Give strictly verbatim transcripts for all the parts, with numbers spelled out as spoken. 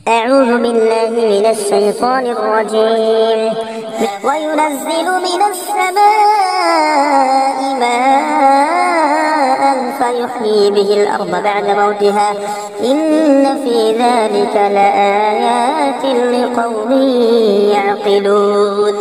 أعوذ بالله من الشيطان الرجيم. وينزل من السماء ماء فيحيي به الأرض بعد موتها إن في ذلك لآيات لقوم يعقلون.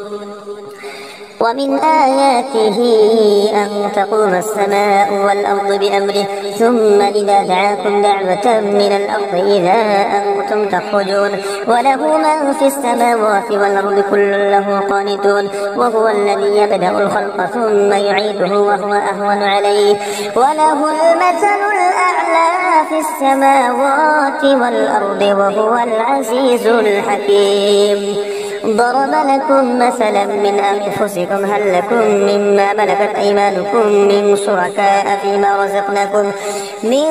ومن آياته أن تقوم السماء والأرض بأمره ثم إذا دعاكم دعوة من الأرض إذا أنتم تخرجون وله من في السماوات والأرض كل له قانتون وهو الذي يبدأ الخلق ثم يعيده وهو أهون عليه وله المثل الأعلى في السماوات والأرض وهو العزيز الحكيم. ضرب لكم مثلا من أنفسكم هل لكم مما ملكت أيمانكم من شركاء فيما رزقناكم من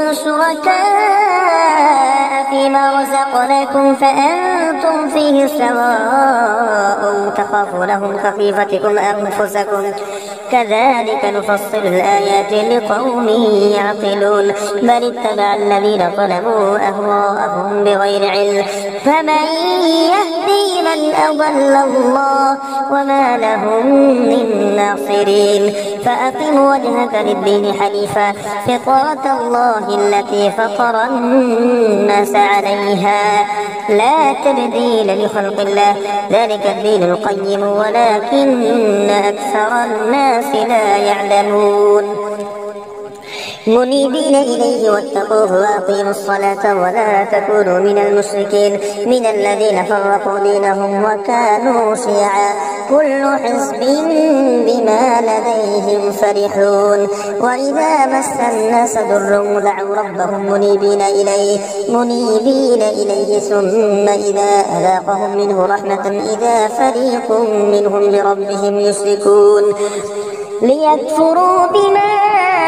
شركاء فيما رزقناكم فأنتم فيه سواء تخافونهم كخيفتكم أنفسكم كذلك نفصل الآيات لقوم يعقلون. بل اتبع الذين ظلموا أهواءهم بغير علم فمن يهدي من أضل الله وما لهم من ناصرين. فأقم وجهك للدين حنيفا فطرة الله التي فطر الناس عليها لا تبديل لخلق الله ذلك الدين القيم ولكن أكثر الناس لا يعلمون. منيبين إليه واتقوه وأقيموا الصلاة ولا تكونوا من المشركين من الذين فرقوا دينهم وكانوا شيعا كل حزب بما لديهم فرحون. وإذا مس الناس ضر دعوا ربهم منيبين إليه منيبين إليه ثم إذا أذاقهم منه رحمة إذا فريق منهم بربهم يشركون ليكفروا بما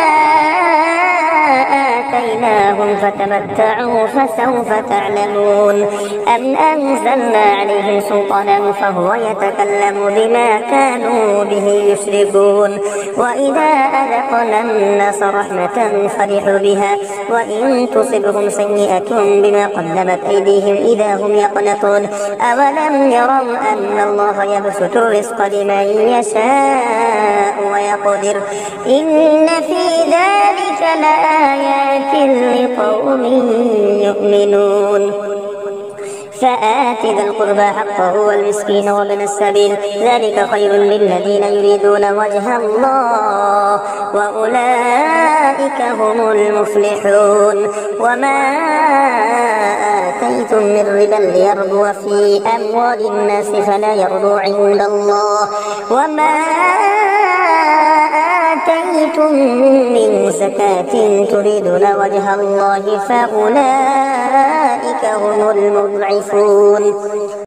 آتيناهم فتمتعوا فسوف تعلمون. أم أنزلنا عليهم سلطانا فهو يتكلم بما كانوا به يشركون. وإذا أذقنا الناس رحمة فرحوا بها وإن تصبهم سيئة بما قدمت أيديهم إذا هم يقنطون. أولم يروا أن الله يبسط الرزق لمن يشاء ويقدر إن في ذلك لآيات لقوم يؤمنون. فآت ذا القربى حقه والمسكين وابن السبيل ذلك خير للذين يريدون وجه الله وأولئك هم المفلحون. وما آتيتم من ربا ليربو في أموال الناس فلا يربو عند الله وما آتيتم من زكاة تريدون وجه الله فأولئك هم المضعفون.